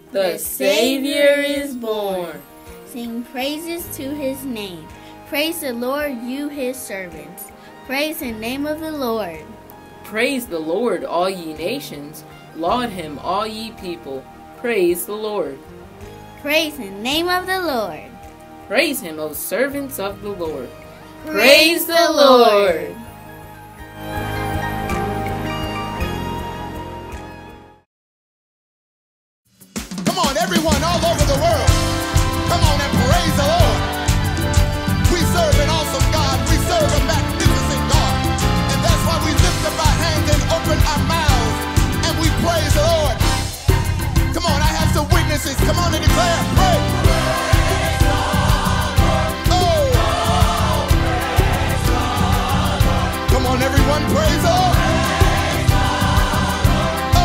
The Savior is born. Sing praises to his name. Praise the Lord, you his servants. Praise the name of the Lord. Praise the Lord, all ye nations. Laud him, all ye people. Praise the Lord. Praise the name of the Lord. Praise him, O servants of the Lord. Praise the Lord. Come on, everyone all over the world. Come on and praise the Lord. We serve an awesome God. We serve a magnificent God. And that's why we lift up our hands and open our mouths and we praise the Lord. Come on, I have some witnesses. Come on and declare, pray. Come on, everyone, praise the Lord.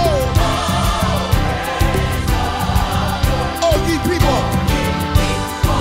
Oh, ye people.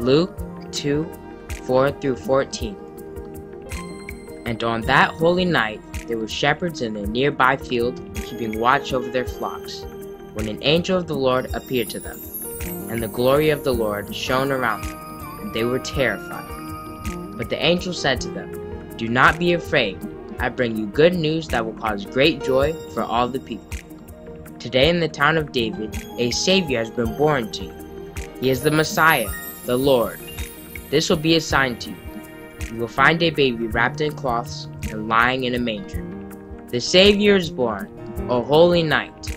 Luke 2:4-14. And on that holy night there were shepherds in a nearby field, keeping watch over their flocks, when an angel of the Lord appeared to them, and the glory of the Lord shone around them, and they were terrified. But the angel said to them, "Do not be afraid. I bring you good news that will cause great joy for all the people. Today in the town of David, a Savior has been born to you. He is the Messiah, the Lord. This will be a sign to you. You will find a baby wrapped in cloths and lying in a manger. The Savior is born. A holy night."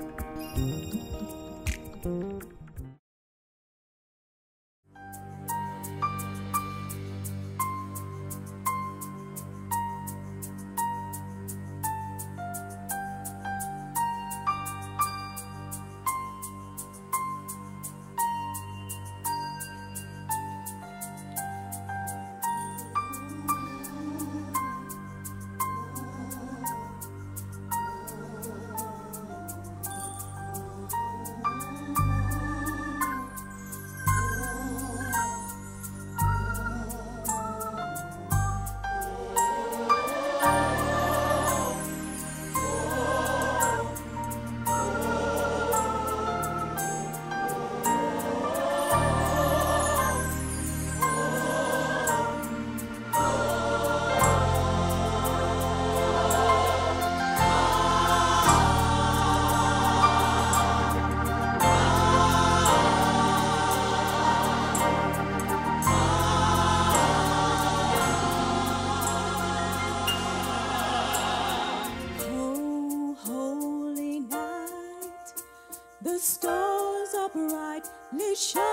The stars are brightly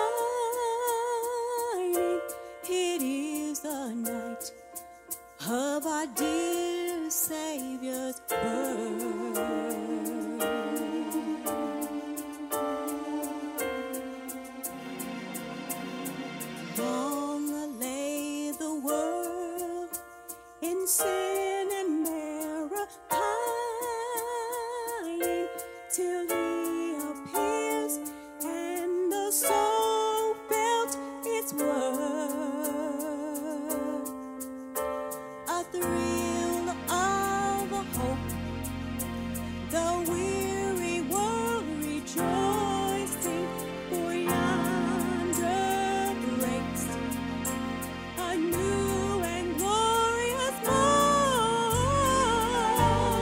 shining. It is the night of our dear Savior's birth. Long lay the world in sin and error, pining till He appears, and the soul felt its worth. A thrill of hope, the weary world rejoicing, for yonder breaks a new and glorious morn.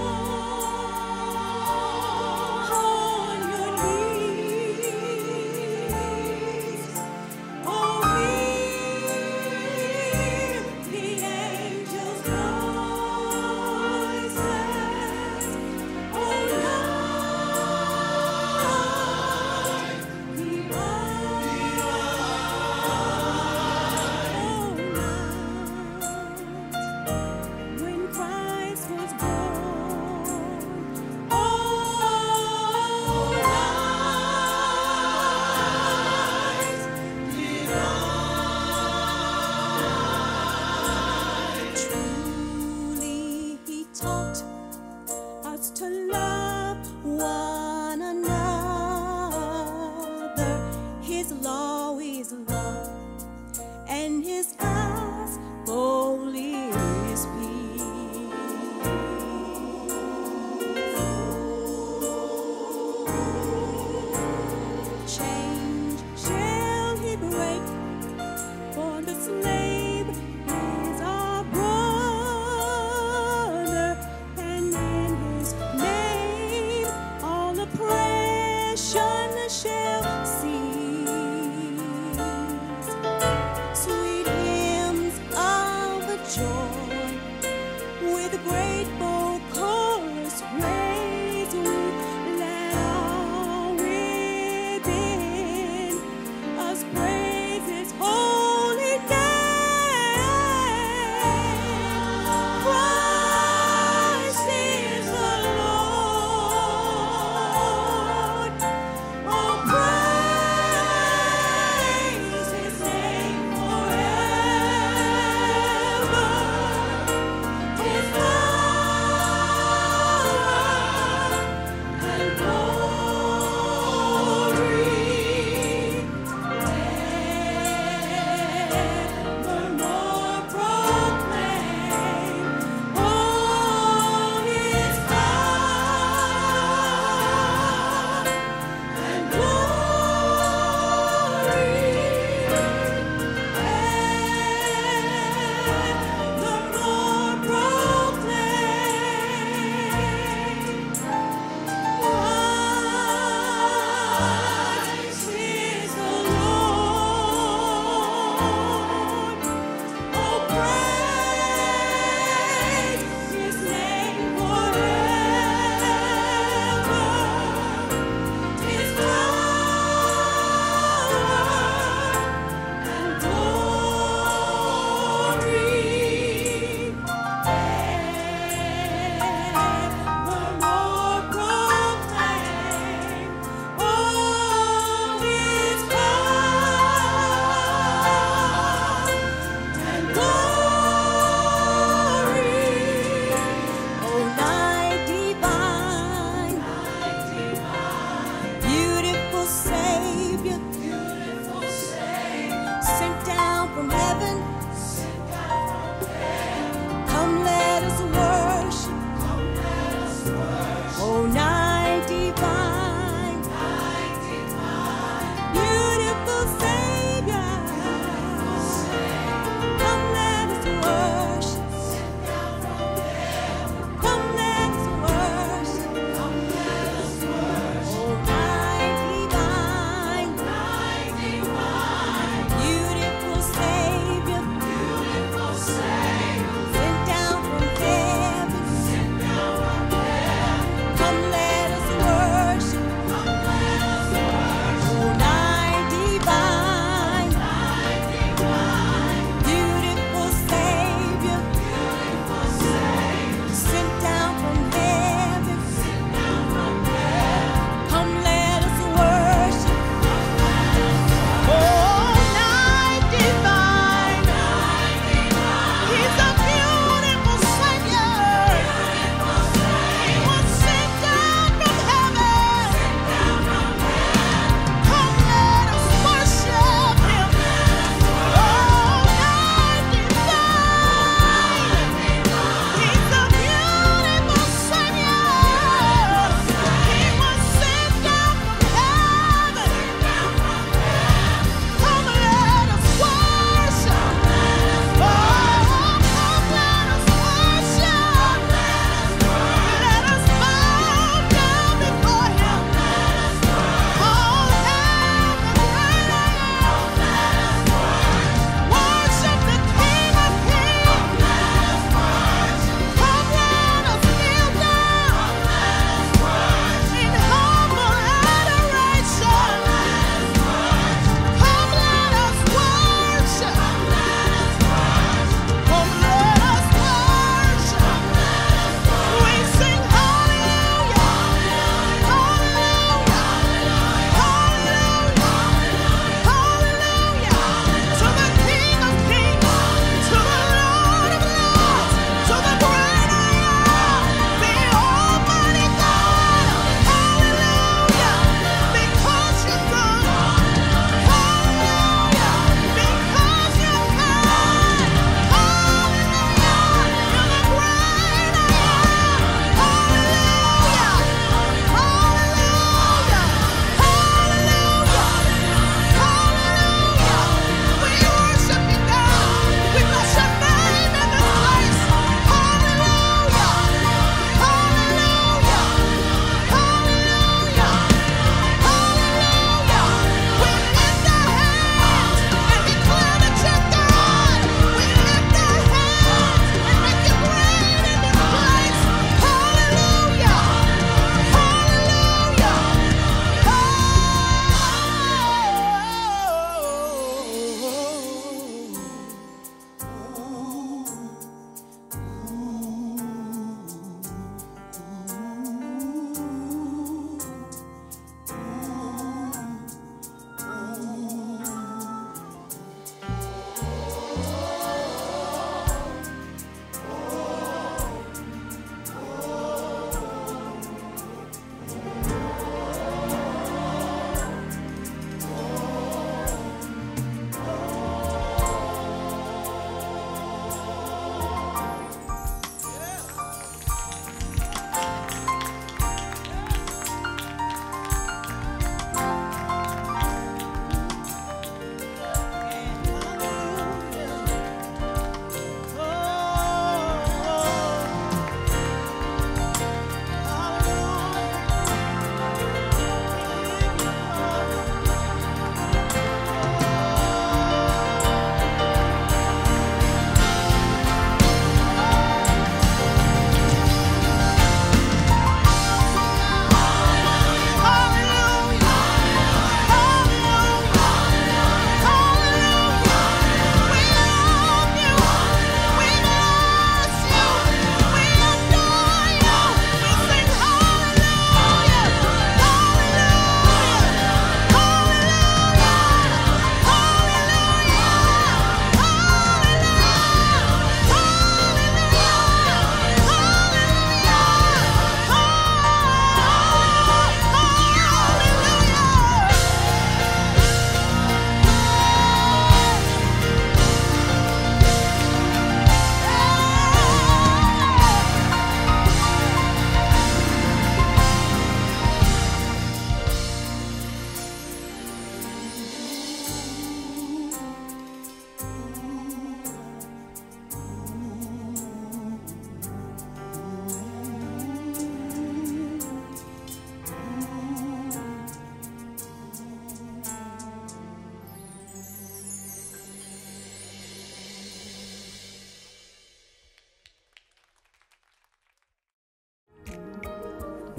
On your knees, oh, hear the angels' voices. Oh, night, the when Christ was born. Oh, night, truly He taught us to love one another. His law is love, and His gospel is peace. Change shall He break, for the slave is our brother, and in His name all oppression shall cease. Sweet hymns of joy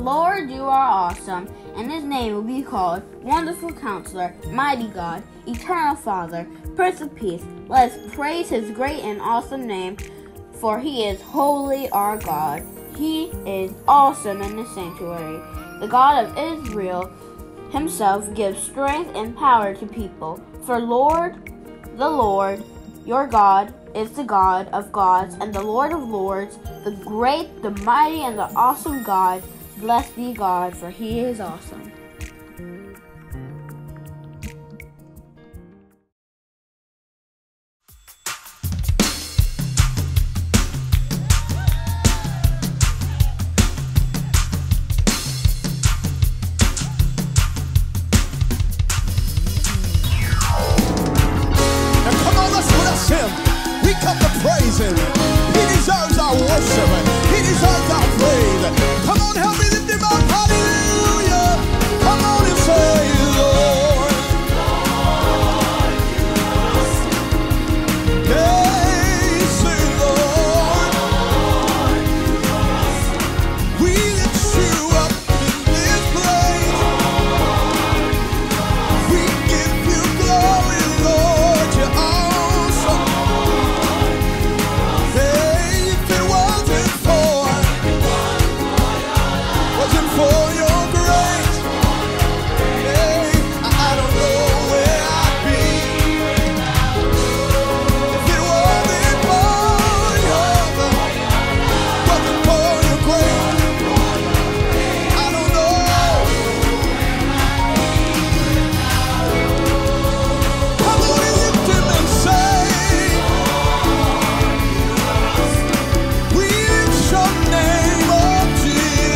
Lord, you are awesome, and his name will be called Wonderful Counselor, Mighty God, Eternal Father, Prince of Peace. Let's praise his great and awesome name, for he is holy, our God. He is awesome in the sanctuary. The God of Israel himself gives strength and power to people. For the Lord, your God, is the God of gods and the Lord of lords, the great, the mighty, and the awesome God. Blessed be God, for he is awesome. We come to praise him. He deserves our worship. He deserves our praise. Come on, help me lift him up. Hallelujah. Come on and say, Lord. Hey, say, Lord. We lift you up in this place. We give you glory, Lord. You're awesome. For your grace, hey, I don't know where I'd be if it wasn't for your grace. I don't know. Come on and lift him and say, we lift your name up, Jesus.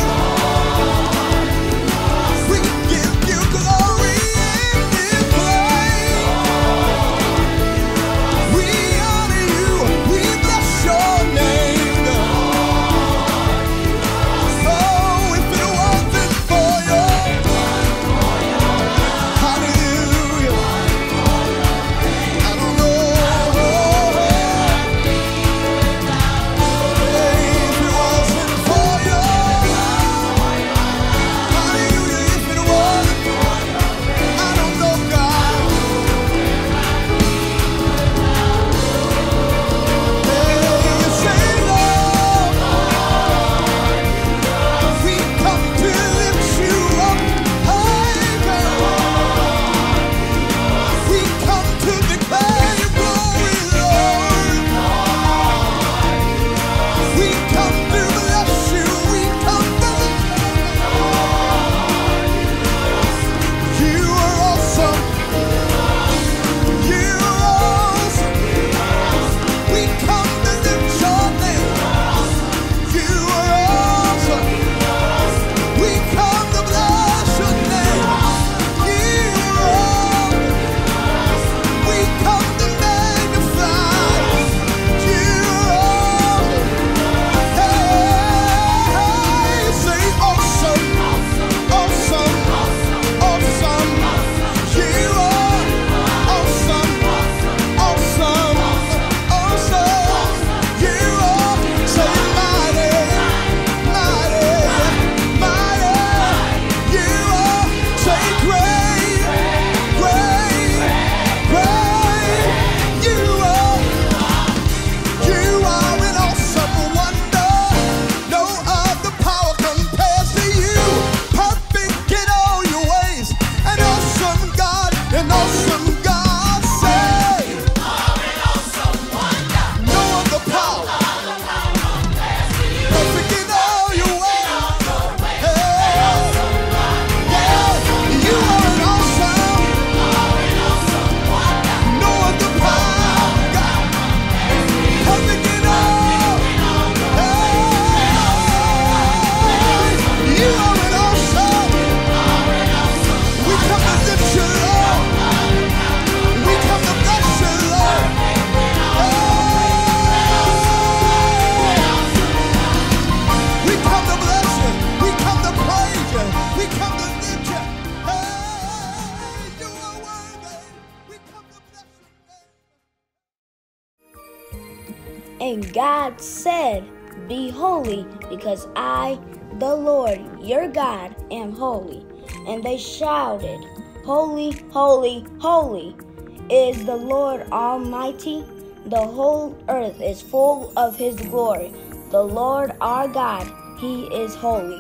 And God said, Be holy, because I, the Lord your God, am holy. And they shouted, Holy, holy, holy is the Lord Almighty. The whole earth is full of his glory. The Lord our God, he is holy.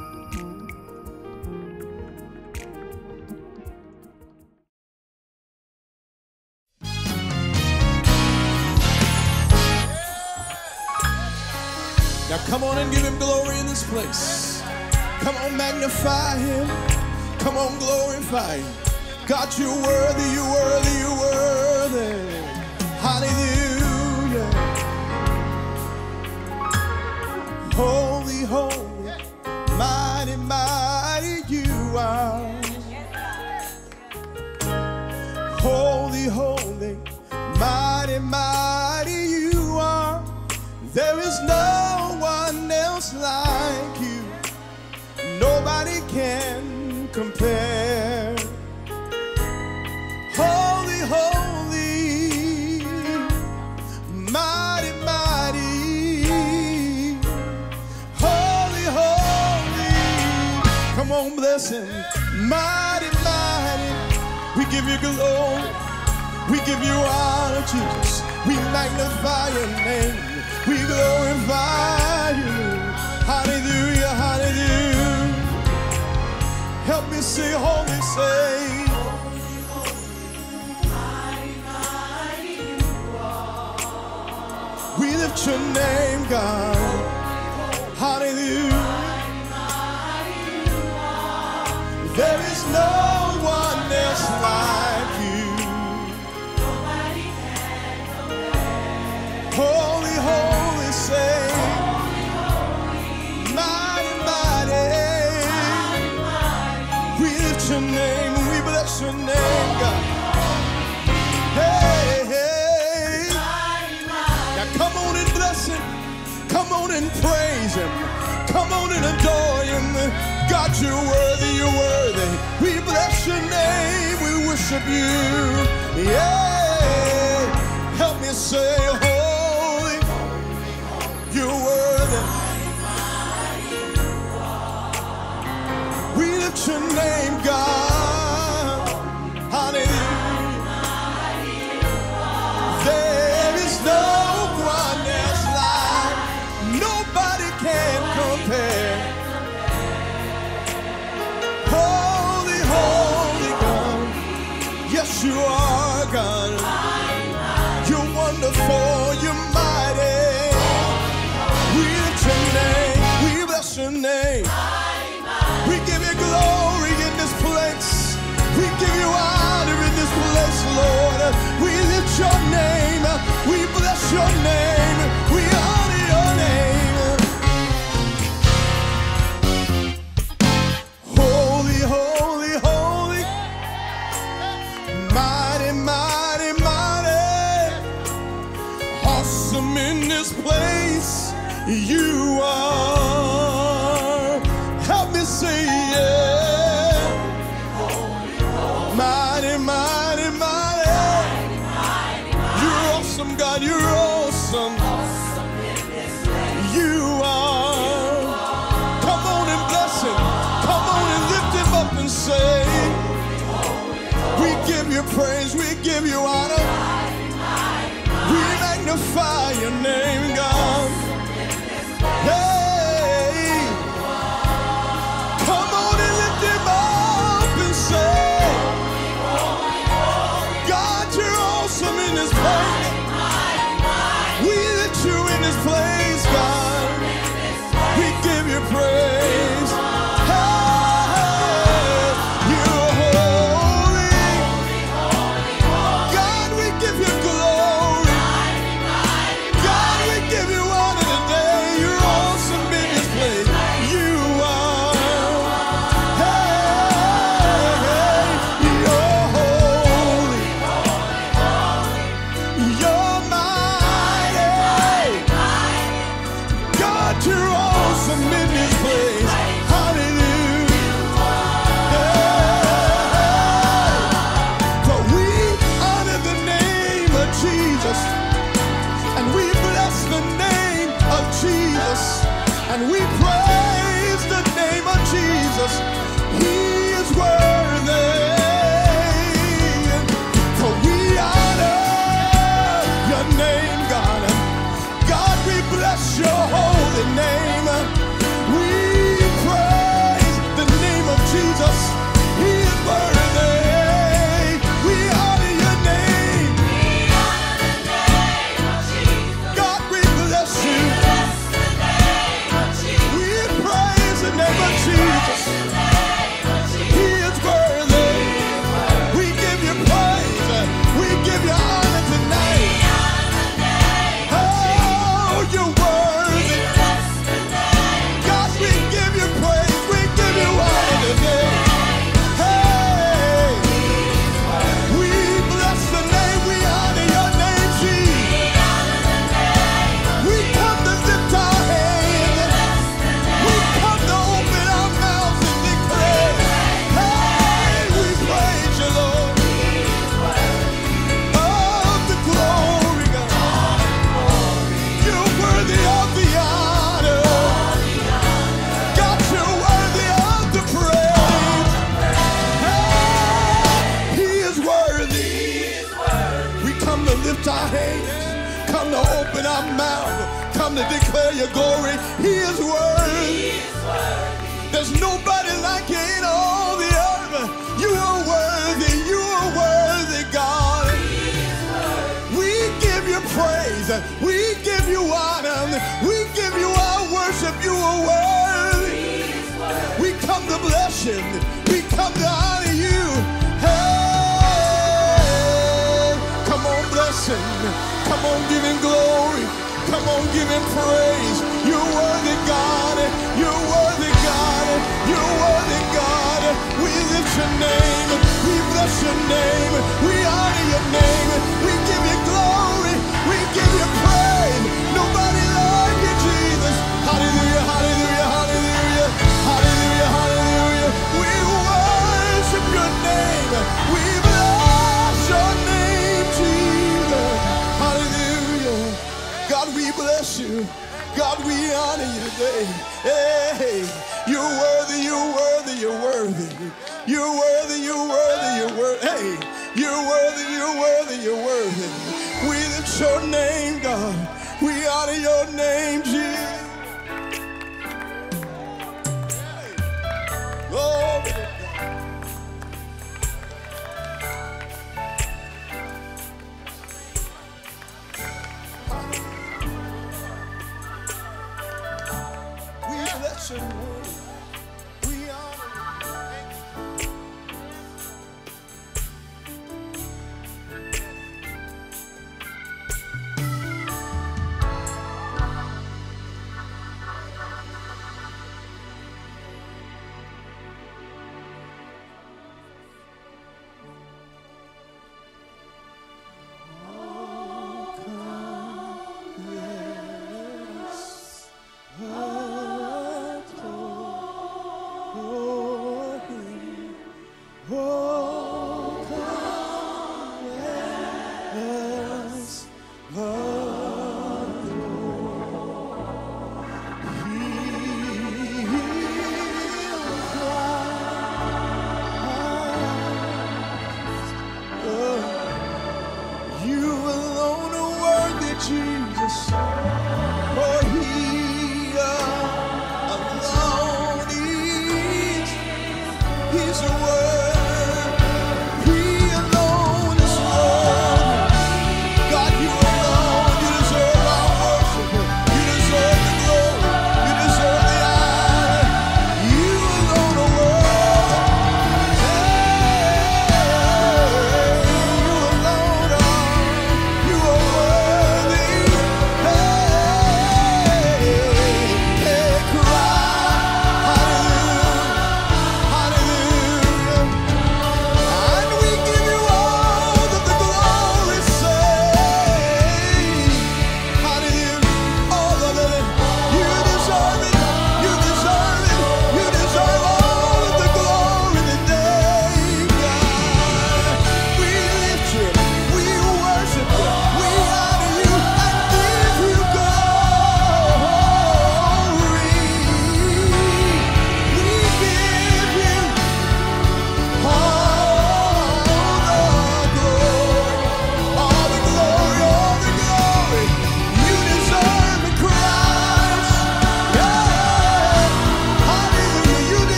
Now come on and give him glory in this place. Come on, magnify him. Come on, glorify him. God, you're worthy, you're worthy, you're worthy. Hallelujah. Holy, holy, mighty, mighty you are. Holy, holy, mighty, mighty you are. There is no one else like you. Nobody can compare. Holy, holy, mighty, mighty. Holy, holy. Come on, bless him. Mighty, mighty. We give you glory. We give you honor, Jesus. We magnify your name. We glorify you. Hallelujah, hallelujah. Help me say, holy, say. Holy, holy, mighty, mighty you are. We lift your name, God. Hallelujah. Mighty, mighty you are. There is no one else like you. Nobody can compare. Holy, holy, say. Holy, holy, mighty, mighty. We lift your name, we bless your name, God. Hey, hey. Now come on and bless him. Come on and praise him. Come on and adore him. God, you're worthy, you're worthy. We bless your name, we worship you. Yeah. Help me say, holy, you're worthy. We lift your name, God. Hallelujah. There is no one else like. Nobody can compare. Holy, holy God. Yes, you are God. You're wonderful, you're mighty. We lift your name, we bless your name. We give you glory in this place. We give you honor in this place, Lord. We lift your name. We bless your name. We honor your name. Holy, holy, holy. Mighty, mighty, mighty. Awesome in this place. You are. Help me say yeah. Mighty, mighty, mighty. You're awesome, God. You're awesome. You are. Come on and bless him. Come on and lift him up and say, we give you praise. We give you honor. We magnify your name, God. Hey, come on and lift him up and say, God, you're awesome in this place. We lift you in this place, God. We give you praise. Hey, you're holy. God, we give you glory. God, and we praise the name of Jesus. He is worthy. For we honor your name, God. God, we bless your holy name. We praise the name of Jesus. He is worthy. We honor your name. God, we bless you. We praise the name of Jesus. He is worthy. We give you praise. We give you honor tonight. Oh, you're worthy. God, we give you praise. We give you honor today. Hey, we bless the name. We honor your name, Jesus. We come to lift our hands. We come to open our mouths and declare, hey, we praise you, Lord. Of the glory, God. You're worthy of the honor. God, you're worthy of the praise. Hey, he is worthy. We come to lift our hands, come to open our mouth, come to declare your glory. He is worthy. There's nobody like you in all the earth. You are worthy. You are worthy, God. We give you praise. We give you honor. We give you our worship. You are worthy. We come to bless you. We come to honor you. Hey, come on, bless him. Come on, give him glory. Come on, give him praise. You're worthy, God. You're worthy, God. You're worthy, God. We lift your name. We bless your name. We honor your name. We give you glory. We give you praise. Nobody like you, Jesus. Hallelujah, hallelujah, hallelujah. Hallelujah, hallelujah. We worship your name. We bless your name, Jesus. Hallelujah. God, we bless you. God, we honor you today. Hey, you're worthy, you're worthy, you're worthy. You're worthy, you're worthy, you're worthy. Hey, you're worthy, you're worthy, you're worthy. We lift your name, God. We honor your name, Jesus. Glory to God. We bless your name. We honor you. Oh,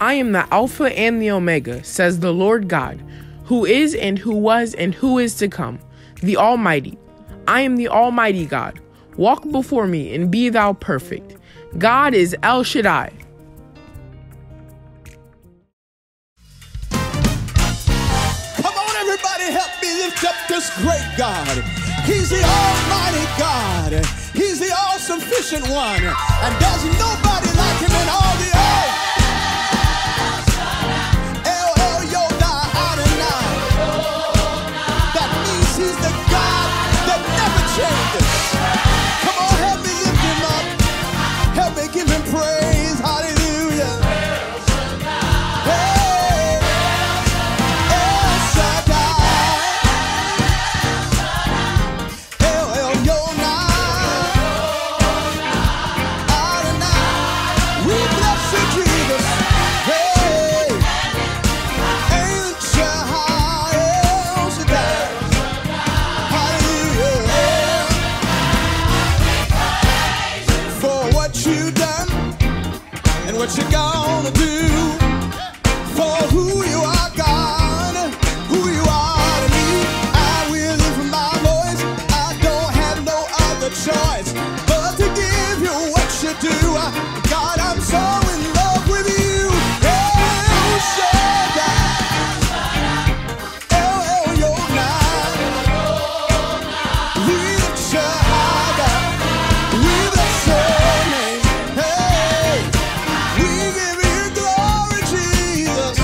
I am the Alpha and the Omega, says the Lord God, who is and who was and who is to come, the Almighty. I am the Almighty God. Walk before me and be thou perfect. God is El Shaddai. Come on, everybody, help me lift up this great God. He's the Almighty God. He's the all-sufficient one. And there's nobody like him in all the earth. El Elyon Adonai. That means he's the God that never changes. Come on, help me lift him up. Help me give him praise. Hallelujah. Hey, El Shaddai. El Elyon Adonai. We bless you, Jesus. Hey, El Shaddai. El Shaddai. Hallelujah. For what you done and what you're gonna do, for who you are, God, who you are to me. I will lift my voice. I don't have no other choice but to give you what you do. God, I'm so in love with you. El Shaddai. El Elyon. We lift you high, God. We bless your name. Hey, we give you glory, Jesus.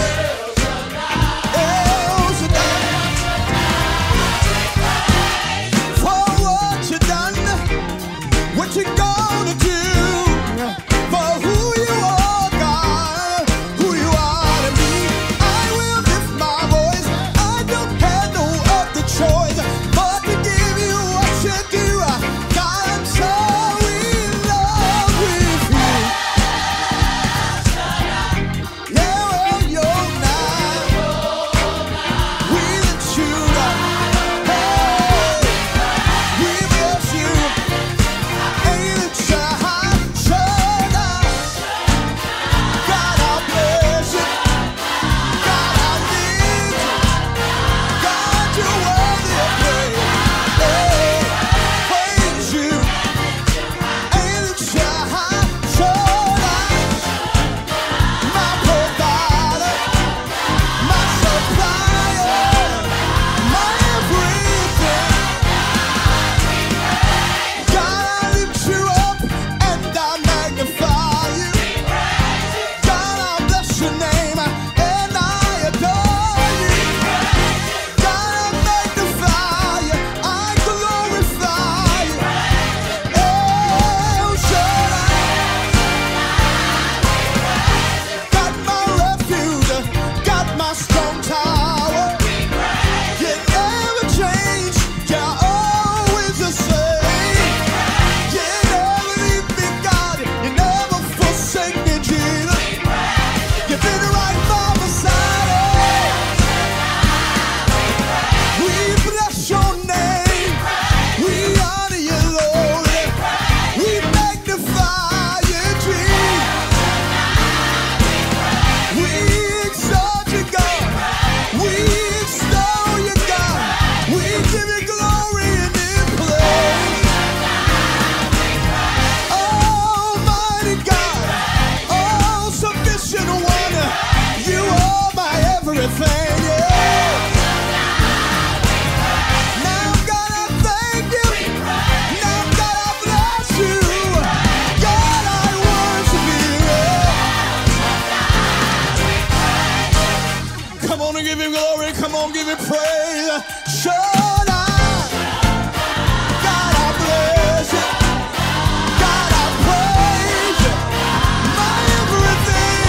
El Shaddai. For what you done, what you gonna do, for who you are, God, who you are to me. I will lift my voice. I don't have no other choice but to give you what you do. God, I'm so in love with you. Yeah, you're not. We lift you up. Hey, we bless you. Ain't it high, Shaddai? God, I bless you. God, I lift you. God, you're worthy of praise. Hey, praise you. Ain't it high, Shaddai? My provider, my supplier, my everything. God, I lift you up and I magnify you. God, I bless your name and I adore you. God, I magnify you, I glorify you. El Shaddai. Got my refuge, got my strong tower. You never change, you're always the same. You never leave me, God, you never forsake me, Jesus. You've been right by my side. We bless your name, we honor you, Lord. We magnify you, Jesus. We exalt you, God. We extol you, God. We give you glory in this place. Almighty God, all sufficient one, you are my everything. Yeah. Now, God, I thank you. Now, God, I bless you. God, I worship you. Come on and give him glory. Come on, give him praise. Shaddai. God, I bless you. God, I praise you. My everything.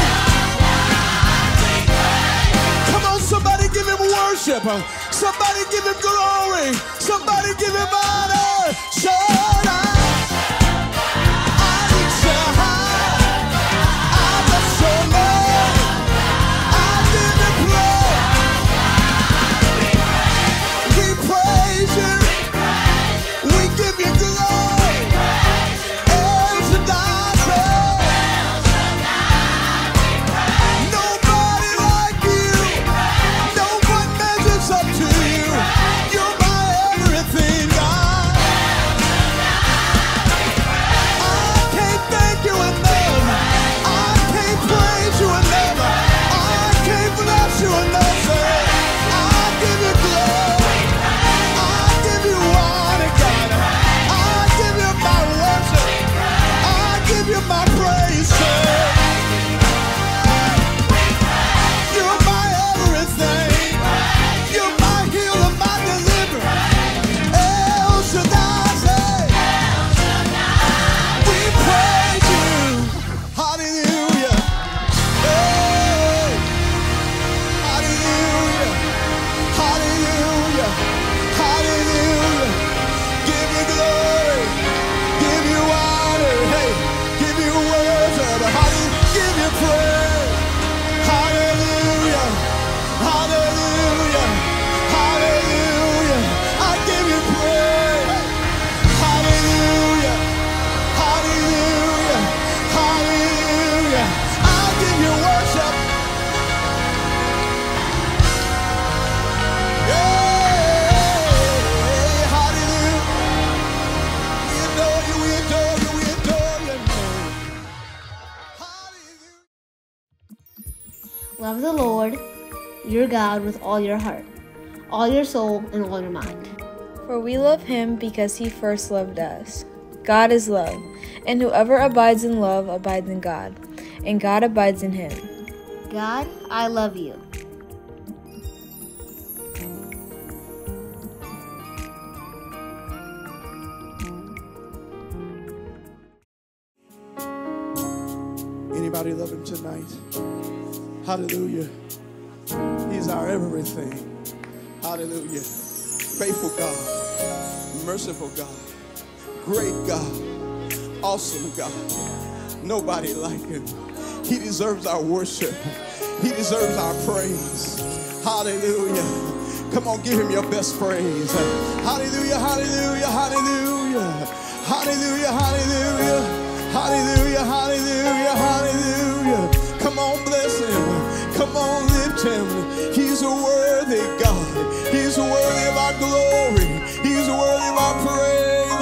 Come on, somebody give him worship. Somebody give him glory. Somebody give him honor. Shaddai. I lift you high. I bless your name. I give you praise. We praise you. We give you glory. El Shaddai. No Love the Lord, your God, with all your heart, all your soul, and all your mind. For we love him because he first loved us. God is love, and whoever abides in love abides in God, and God abides in him. God, I love you. Anybody love him tonight? Hallelujah. He's our everything. Hallelujah. Faithful God, merciful God, great God, awesome God. Nobody like him. He deserves our worship. He deserves our praise. Hallelujah. Come on, give him your best praise. Hallelujah, hallelujah, hallelujah. Hallelujah, hallelujah. Hallelujah, hallelujah, hallelujah. Come on, bless him. Come on, lift him. He's a worthy God. He's worthy of our glory. He's worthy of our praise.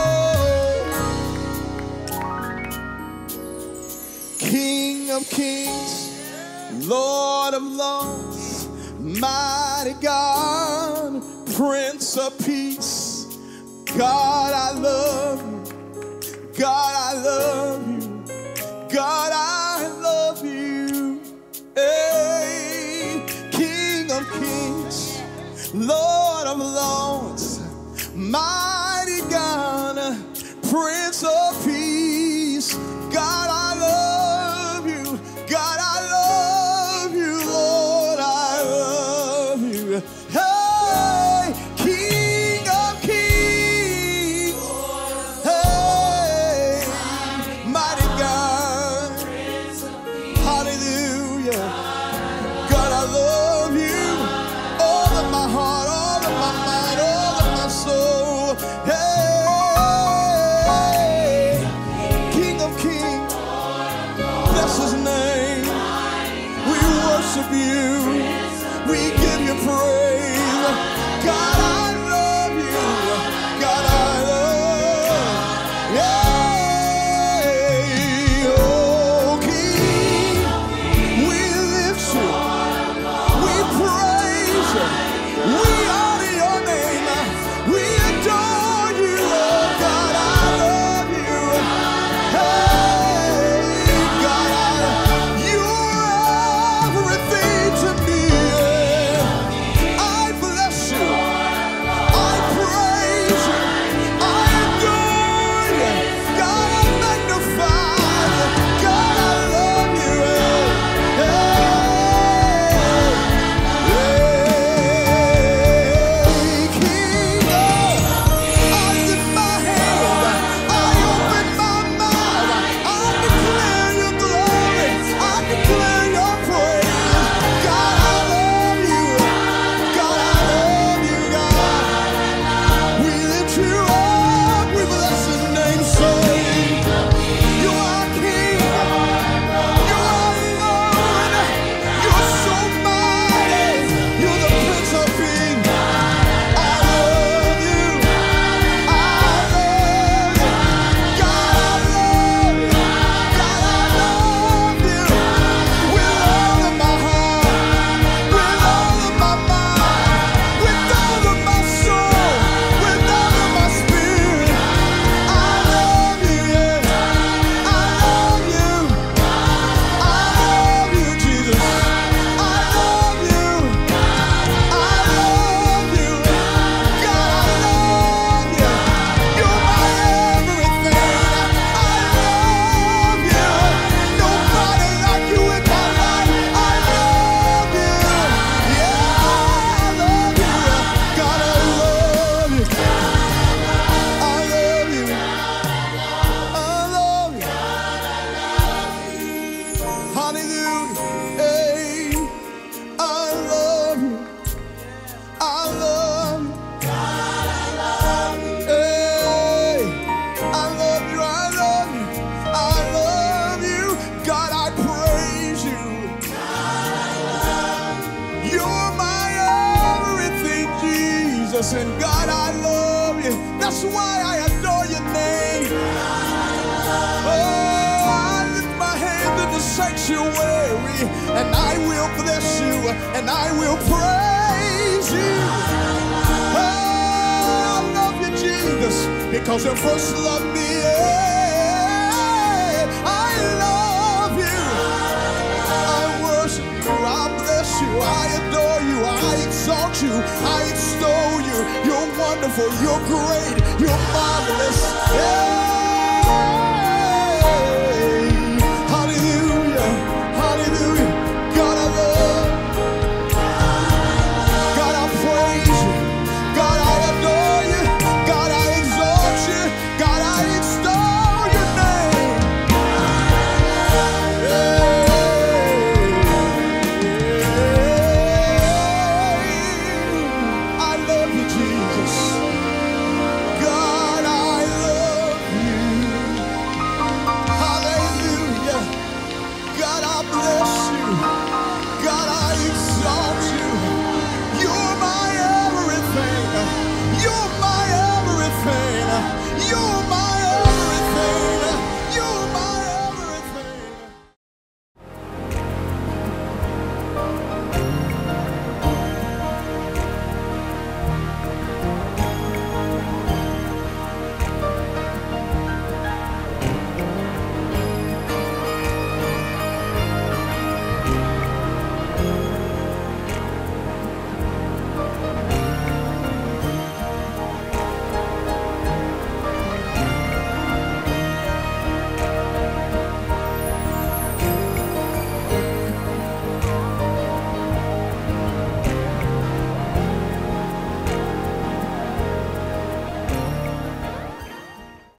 Oh. King of kings, Lord of lords, mighty God, Prince of peace. God, I love you. God, I love you. God, I love you. Hey, King of kings, Lord of lords, mighty God, Prince of peace. God, I love you. God, I love you. Lord, I love you. Hey, King of kings. Hey, mighty God. Hallelujah. God, I love you. All of my heart, all of my mind, all of my soul. Hey, King of kings. Bless his name. We worship you. We give you praise. God, I love you. God, I love you. Yeah. Oh, King, we lift you. We praise you. We honor your name. We adore you. Oh, God, I love you. Hey, God, you're everything to me. I bless you. I praise you. I adore you. God, I magnify you. God, I love you. Hey, King, I lift my hand. I open my mouth. I declare your glory. I declare your praise. God, I love you. God, I love you, God. We lift you up. We bless his name. Say, you are King. You are Lord. You're so mighty. You're the Prince of Peace. I love you. I love you. God, I love you. God, I love you. With all of my heart, with all of my mind, with all of my soul, with all of my spirit. I love you, yeah. I love you. I love you, Jesus. I love you. I love you. God, I love you. You're my everything. I love you. Nobody like you in my life. I love you. Yeah, I love you. God, I love you. I love you. I love you. Hallelujah. Hey, I love you. I love you. Hey, I love you. I love you. I love you. God, I praise you. You're my everything, Jesus. And God, I love you. That's why I adore your name. Oh, I lift my hand in the sanctuary, and I will you, and I will praise you. I love you, Jesus, because you first loved me. I love you. I worship you. I bless you. I adore you. I exalt you. I extol you. You're wonderful. You're great. You're marvelous. Yeah.